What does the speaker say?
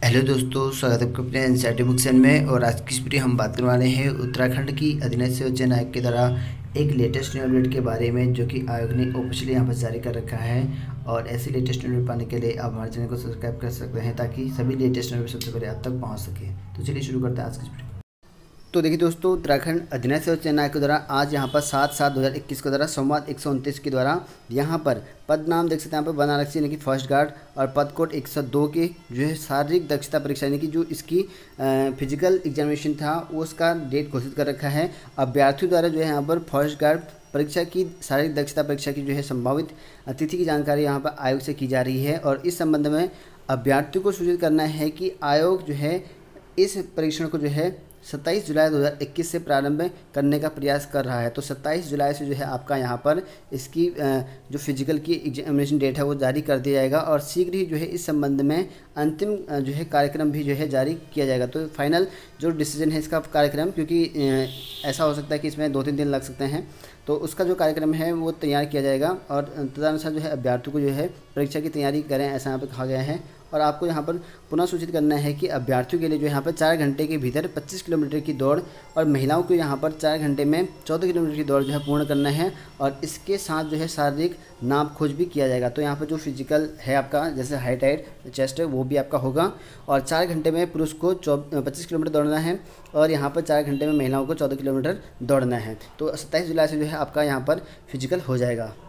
Hello दोस्तों, स्वागत है आपका अपने एनसीईआरटी बुक चैनल में। और आज की इस वीडियो हम बात करने वाले हैं उत्तराखंड की अधीनस्थ उच्च न्यायालय के द्वारा एक लेटेस्ट न्यूज अपडेट के बारे में, जो कि आयोग ने ऑफिशियली यहाँ पर जारी कर रखा है। और ऐसी लेटेस्ट न्यूज पाने के लिए आप हमारे चैनल को सब्सक्राइब कर सकते हैं, ताकि सभी लेटेस्ट न्यूज सबसे पहले आप तक पहुँच सके। तो चलिए शुरू करते हैं आज की इस वीडियो। तो देखिए दोस्तों, उत्तराखंड अधीनस्थ उच्च न्यायालय के द्वारा आज यहाँ पर 7/7/2021 के द्वारा संवाद 129 के द्वारा यहाँ पर पद नाम देख सकते हैं यहाँ पर बनारसी यानी कि फर्स्ट गार्ड, और पद कोड 102 की जो है शारीरिक दक्षता परीक्षा यानी कि जो इसकी फिजिकल एग्जामिनेशन था उसका डेट घोषित कर रखा है। अभ्यर्थियों द्वारा जो है यहाँ पर फर्स्ट गार्ड परीक्षा की शारीरिक दक्षता परीक्षा की जो है संभावित तिथि की जानकारी यहाँ पर आयोग से की जा रही है। और इस संबंध में अभ्यर्थियों को सूचित करना है कि आयोग जो है इस परीक्षण को जो है 27 जुलाई 2021 से प्रारंभ करने का प्रयास कर रहा है। तो 27 जुलाई से जो है आपका यहाँ पर इसकी जो फिजिकल की एग्जामिनेशन डेट है वो जारी कर दिया जाएगा, और शीघ्र ही जो है इस संबंध में अंतिम जो है कार्यक्रम भी जो है जारी किया जाएगा। तो फाइनल जो डिसीजन है इसका कार्यक्रम, क्योंकि ऐसा हो सकता है कि इसमें 2-3 दिन लग सकते हैं, तो उसका जो कार्यक्रम है वो तैयार किया जाएगा। और तदनुसार जो है अभ्यर्थियों को जो है परीक्षा की तैयारी करें, ऐसा यहाँ पर कहा गया है। और आपको यहाँ पर पुनः सूचित करना है कि अभ्यर्थियों के लिए जो यहाँ पर 4 घंटे के भीतर 25 किलोमीटर की दौड़, और महिलाओं को यहाँ पर 4 घंटे में 14 किलोमीटर की दौड़ जो है पूर्ण करना है। और इसके साथ जो है शारीरिक नाप खोज भी किया जाएगा। तो यहाँ पर जो फिजिकल है आपका, जैसे हाइट चेस्ट है, वो भी आपका होगा। और 4 घंटे में पुरुष को 25 किलोमीटर दौड़ना है, और यहाँ पर 4 घंटे में महिलाओं को 14 किलोमीटर दौड़ना है। तो 27 जुलाई से जो है आपका यहाँ पर फिजिकल हो जाएगा।